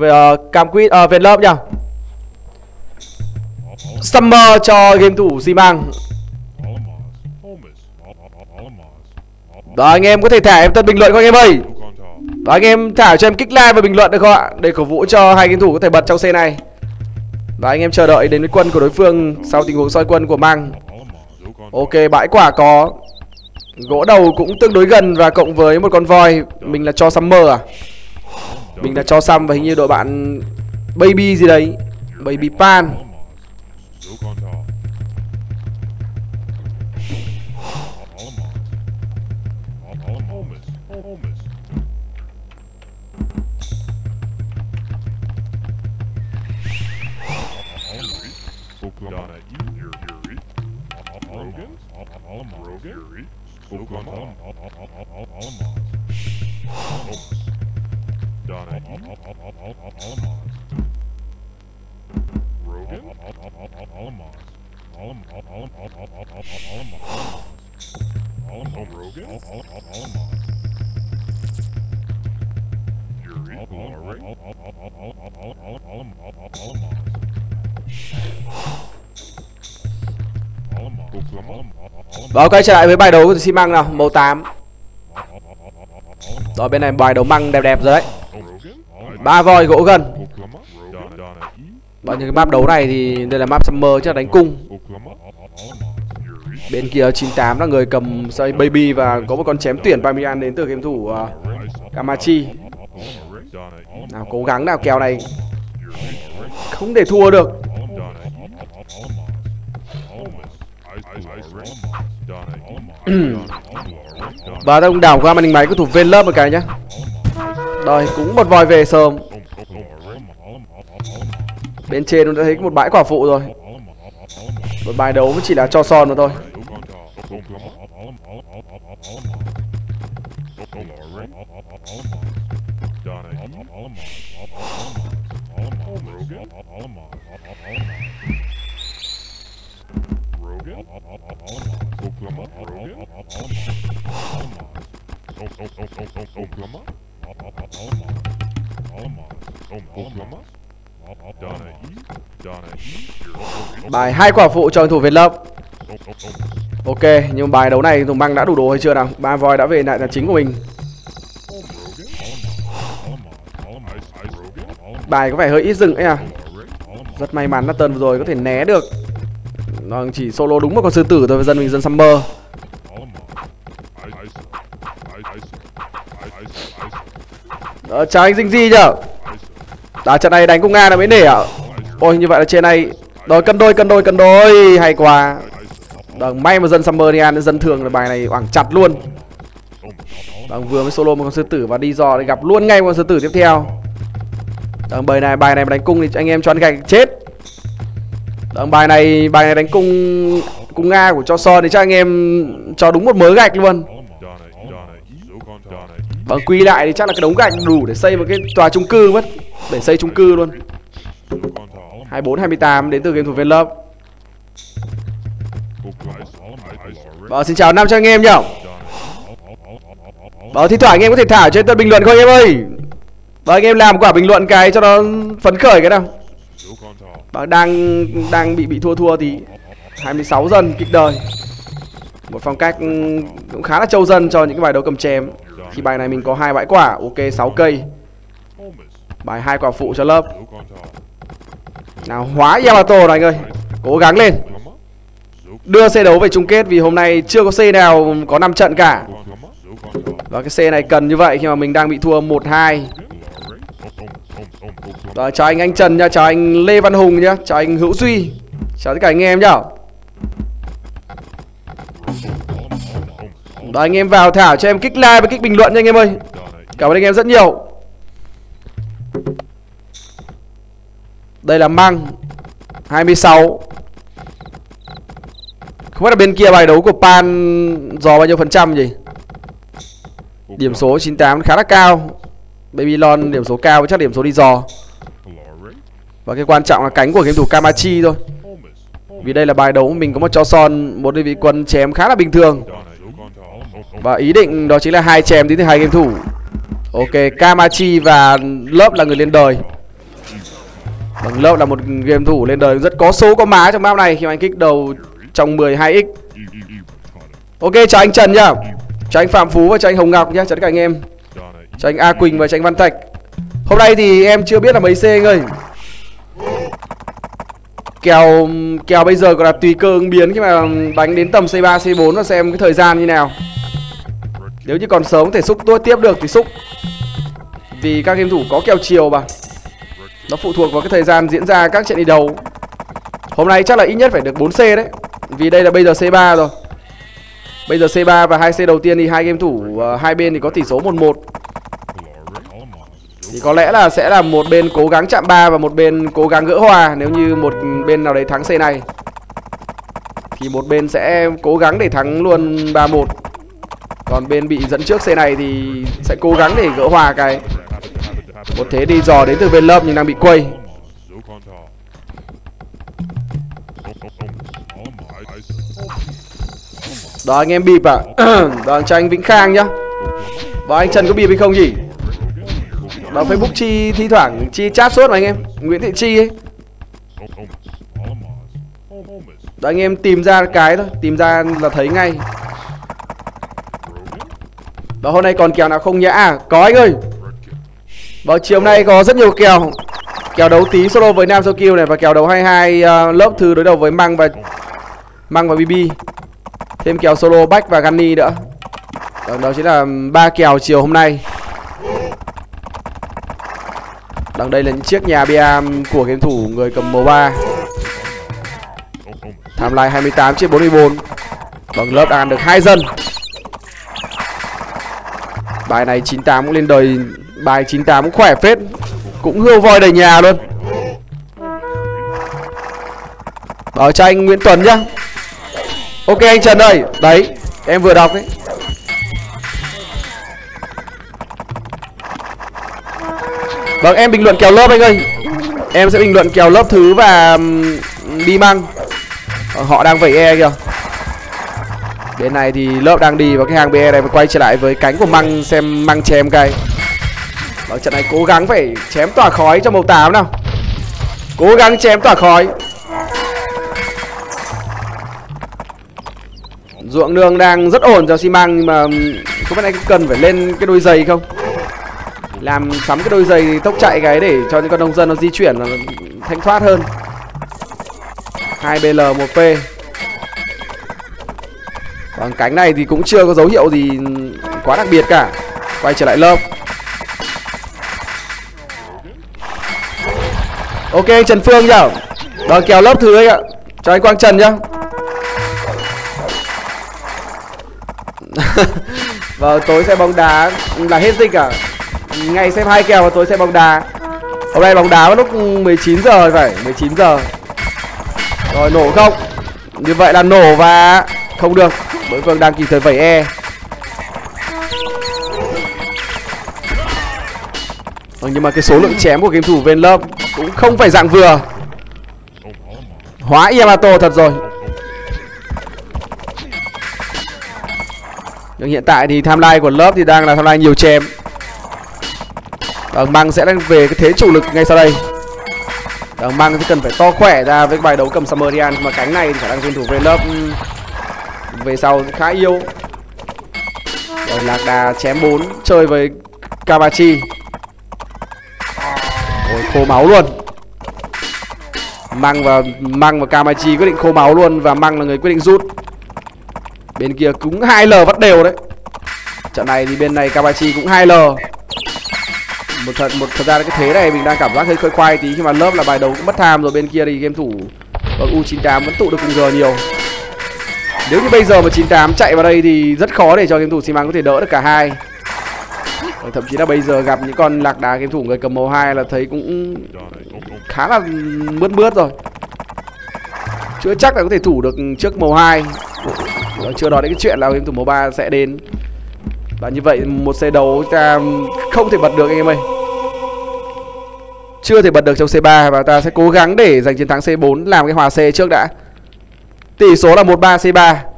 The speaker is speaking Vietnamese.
Cam Quýt Ven Lớp nhá. Summer cho game thủ xi măng. Đó, anh em có thể thả em tân bình luận không anh em ơi. Đó, anh em thả cho em kích like và bình luận được không ạ, để cổ vũ cho hai game thủ có thể bật trong C này. Và anh em chờ đợi đến với quân của đối phương sau tình huống soi quân của Măng. Ok, bãi quả có. Gỗ đầu cũng tương đối gần và cộng với một con voi. Mình là cho Summer à? Mình là cho Sum và hình như đội bạn Baby gì đấy, Baby Pan. Đó, quay trở lại với bài đấu của xi măng nào, màu 8. Đó, bên này bài đấu măng đẹp đẹp rồi đấy. 3 voi gỗ gần. Bao nhiêu cái map đấu này thì đây là map Summer chứ là đánh cung. Bên kia 98 là người cầm xây Baby và có một con chém tuyển Parmesan đến từ game thủ Kamachi. Nào, cố gắng nào, kèo này không để thua được. Và ta cũng đảo qua màn hình máy của thủ Ven Lớp một cái nhá. Rồi, cũng một voi về sớm. Bên trên nó đã thấy một bãi quả phụ rồi. Một bài đấu chỉ là cho son mà thôi. Bài 2 quả phụ cho thủ Ven Lớp. Ok, nhưng bài đấu này thủ Măng đã đủ đồ hay chưa nào? 3 voi đã về lại là chính của mình. Bài có vẻ hơi ít dừng ấy à. Rất may mắn là turn vừa rồi có thể né được. Nó chỉ solo đúng một con sư tử thôi với dân mình, dân Summer. Đó, chào anh Dinh Di nhở. Đá trận này đánh cùng Nga là mới nể ạ. Ôi, như vậy là trên này. Rồi, cân đôi, hay quá. Đó, may mà dân Summer đi ăn, dân thường là bài này oảng chặt luôn. Đó, vừa mới solo một con sư tử và đi dò để gặp luôn ngay một con sư tử tiếp theo. Đó, bài này mà đánh cung thì anh em cho ăn gạch chết. Đó, bài này đánh cung Nga của cho son thì chắc anh em cho đúng một mớ gạch luôn. Và quy lại thì chắc là cái đống gạch đủ để xây một cái tòa chung cư mất. Để xây chung cư luôn. 24-28 đến từ game thủ Ven Lớp. Xin chào 500 anh em nhá. Thi thoảng anh em có thể thả trên tân bình luận không anh em ơi. Anh em làm quả bình luận cái cho nó phấn khởi cái nào. Đang bị thua thì 26 dân kịch đời. Một phong cách cũng khá là trâu dân cho những cái bài đấu cầm chém. Khi bài này mình có 2 bãi quả, ok 6 cây. Bài 2 quả phụ cho Lớp. Nào, hóa Yamato này anh ơi. Cố gắng lên. Đưa C đấu về chung kết vì hôm nay chưa có C nào có 5 trận cả. Và cái C này cần như vậy khi mà mình đang bị thua 1-2. Rồi, chào anh Trần nha, chào anh Lê Văn Hùng nhá, chào anh Hữu Duy. Chào tất cả anh em nhá. Đó, anh em vào thảo cho em kích like và kích bình luận nha anh em ơi. Cảm ơn anh em rất nhiều. Đây là Măng 26. Không biết là bên kia bài đấu của Pan dò bao nhiêu phần trăm gì. Điểm số 98 khá là cao. Babylon điểm số cao, chắc điểm số đi dò. Và cái quan trọng là cánh của game thủ Kamachi thôi. Vì đây là bài đấu mình có một cho son, một đơn vị quân chém khá là bình thường. Và ý định đó chính là 2 chém đến từ 2 game thủ. Ok, Kamachi và Lớp là người lên đời. Vâng, Lớp là một game thủ lên đời rất có số có má trong map này khi mà anh kích đầu trong 12x. Ok, chào anh Trần nhá. Chào anh Phạm Phú và chào anh Hồng Ngọc nhá. Chào tất cả anh em. Chào anh A Quỳnh và chào anh Văn Thạch. Hôm nay thì em chưa biết là mấy C anh ơi. Kèo bây giờ còn là tùy cơ ứng biến khi mà đánh đến tầm C3, C4 và xem cái thời gian như nào. Nếu như còn sớm có thể xúc tiếp được thì xúc. Vì các game thủ có kèo chiều mà. Nó phụ thuộc vào cái thời gian diễn ra các trận đi đấu. Hôm nay chắc là ít nhất phải được 4C đấy. Vì đây là bây giờ C3 rồi. Bây giờ C3 và 2C đầu tiên thì hai game thủ hai bên thì có tỷ số 1-1. Thì có lẽ là sẽ là một bên cố gắng chạm 3 và một bên cố gắng gỡ hòa. Nếu như một bên nào đấy thắng C này thì một bên sẽ cố gắng để thắng luôn 3-1. Còn bên bị dẫn trước C này thì sẽ cố gắng để gỡ hòa cái. Một thế đi dò đến từ bên Lớp nhưng đang bị quây. Đó anh em bịp à. Đó cho anh Vĩnh Khang nhá. Và anh Trần có bịp hay không nhỉ? Đó Facebook Chi thi thoảng Chi chat suốt mà anh em. Nguyễn Thị Chi ấy. Đó anh em tìm ra cái thôi. Tìm ra là thấy ngay. Đó hôm nay còn kèo nào không nhã à? Có anh ơi. Vào chiều nay có rất nhiều kèo. Kèo đấu tí solo với Nam Sokil này. Và kèo đấu 22 Lớp Thư đối đầu với Măng và BB. Thêm kèo solo Bách và Gunny nữa. Đó chính là 3 kèo chiều hôm nay. Đằng đây là những chiếc nhà bia của game thủ người cầm màu 3. Timeline 28/44. Bằng Lớp đang được 2 dân. Bài này 98 cũng lên đời. Bài 98 cũng khỏe phết. Cũng hươu voi đầy nhà luôn. Đó cho anh Nguyễn Tuấn nhá. Ok anh Trần ơi. Đấy em vừa đọc đấy. Vâng em bình luận kèo Lớp anh ơi. Em sẽ bình luận kèo Lớp Thứ và đi Măng. Họ đang vẩy E kìa. Bên này thì Lớp đang đi vào cái hàng BE này. Và quay trở lại với cánh của Măng. Xem Măng chém cái. Ở trận này cố gắng phải chém tỏa khói cho màu 8 nào. Cố gắng chém tỏa khói. Ruộng đường đang rất ổn cho xi măng. Nhưng mà có biết này cần phải lên cái đôi giày không? Làm sắm cái đôi giày tốc chạy cái để cho những con nông dân nó di chuyển nó thanh thoát hơn. 2BL 1P. Còn cánh này thì cũng chưa có dấu hiệu gì quá đặc biệt cả. Quay trở lại Lớp. Ok Trần Phương nhá. Đó kèo Lớp Thứ ấy ạ. Cho anh Quang Trần nhá. Và tối xem bóng đá là hết dịch à? Ngày xem 2 kèo và tối xem bóng đá. Hôm nay bóng đá vào lúc 19 giờ phải, 19 giờ. Rồi nổ không? Như vậy là nổ và không được. Đối phương đang kịp thời vẩy E. Nhưng mà cái số lượng chém của game thủ bên Lớp cũng không phải dạng vừa. Hóa Yamato thật rồi. Nhưng hiện tại thì timeline của Lớp thì đang là timeline nhiều chém. Măng sẽ đang về cái thế chủ lực ngay sau đây. Măng sẽ cần phải to khỏe ra với bài đấu cầm Sumerian. Mà cánh này thì khả năng game thủ bên Lớp về sau khá yếu. Rồi Lạc Đà chém 4 chơi với Kamachi. Ôi khô máu luôn. Măng và Kamachi quyết định khô máu luôn. Và Măng là người quyết định rút. Bên kia cũng 2L vắt đều đấy. Trận này thì bên này Kamachi cũng 2L. Thật ra cái thế này mình đang cảm giác hơi khoai khoai tí. Khi mà Lớp là bài đấu cũng mất tham rồi. Bên kia thì game thủ U98 vẫn tụ được cùng G nhiều. Nếu như bây giờ mà 98 chạy vào đây thì rất khó để cho game thủ xi măng có thể đỡ được cả hai. Thậm chí là bây giờ gặp những con Lạc Đà game thủ người cầm màu 2 là thấy cũng khá là mướt rồi. Chưa chắc là có thể thủ được trước màu 2. Chưa nói đến cái chuyện là game thủ màu 3 sẽ đến. Và như vậy một xe đấu ta không thể bật được anh em ơi. Chưa thể bật được trong C3. Và ta sẽ cố gắng để giành chiến thắng C4. Làm cái hòa C trước đã. Tỷ số là 1-3 C3.